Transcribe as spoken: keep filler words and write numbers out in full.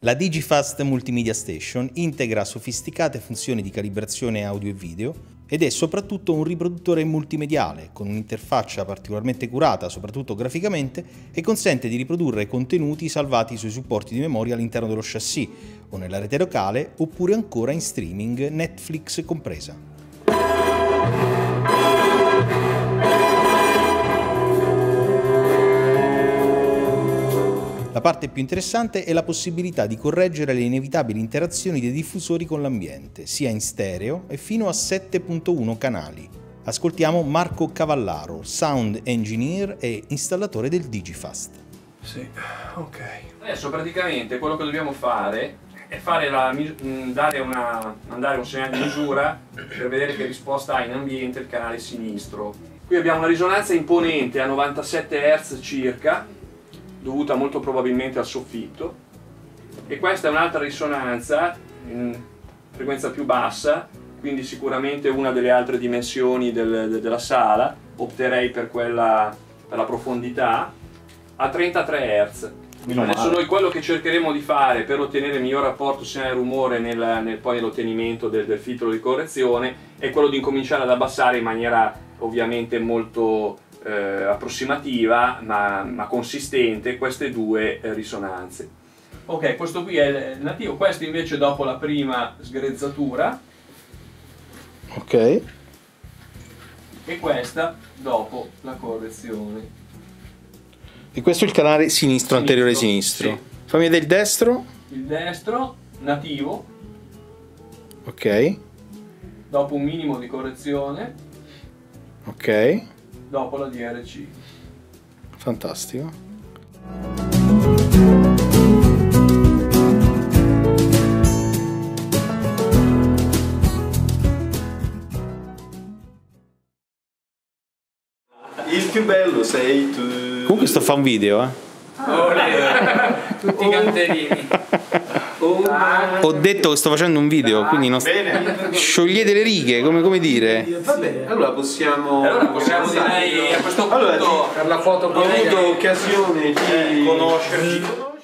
La Digifast Multimedia Station integra sofisticate funzioni di calibrazione audio e video ed è soprattutto un riproduttore multimediale con un'interfaccia particolarmente curata, soprattutto graficamente, e consente di riprodurre contenuti salvati sui supporti di memoria all'interno dello chassis o nella rete locale oppure ancora in streaming, Netflix compresa. La parte più interessante è la possibilità di correggere le inevitabili interazioni dei diffusori con l'ambiente, sia in stereo e fino a sette punto uno canali. Ascoltiamo Marco Cavallaro, sound engineer e installatore del Digifast. Sì, ok. Adesso praticamente quello che dobbiamo fare è fare la, dare una, mandare un segnale di misura per vedere che risposta ha in ambiente il canale sinistro. Qui abbiamo una risonanza imponente a novantasette hertz circa, dovuta molto probabilmente al soffitto, e questa è un'altra risonanza in frequenza più bassa, quindi sicuramente una delle altre dimensioni del, della sala. Opterei per quella per la profondità a trentatré hertz. Adesso noi quello che cercheremo di fare per ottenere il miglior rapporto segnale-rumore nel, nel, poi nell'ottenimento del, del filtro di correzione è quello di incominciare ad abbassare in maniera ovviamente molto Eh, approssimativa ma, ma consistente queste due eh, risonanze. Ok, questo qui è il nativo, questo invece dopo la prima sgrezzatura. Ok. E questa dopo la correzione. E questo è il canale sinistro, sinistro anteriore sinistro. Sì. Fammi vedere il destro. Il destro, nativo. Ok. Dopo un minimo di correzione. Ok. Dopo la D R C. Fantastico. Il più bello sei tu. Comunque sto a fare un video, eh. Oh, tutti i canterini. Ho detto che sto facendo un video, quindi non Bene. sciogliete le righe, come, come dire. Va bene, allora possiamo. Allora possiamo direi a questo punto allora, per la foto ho avuto occasione di conoscerci.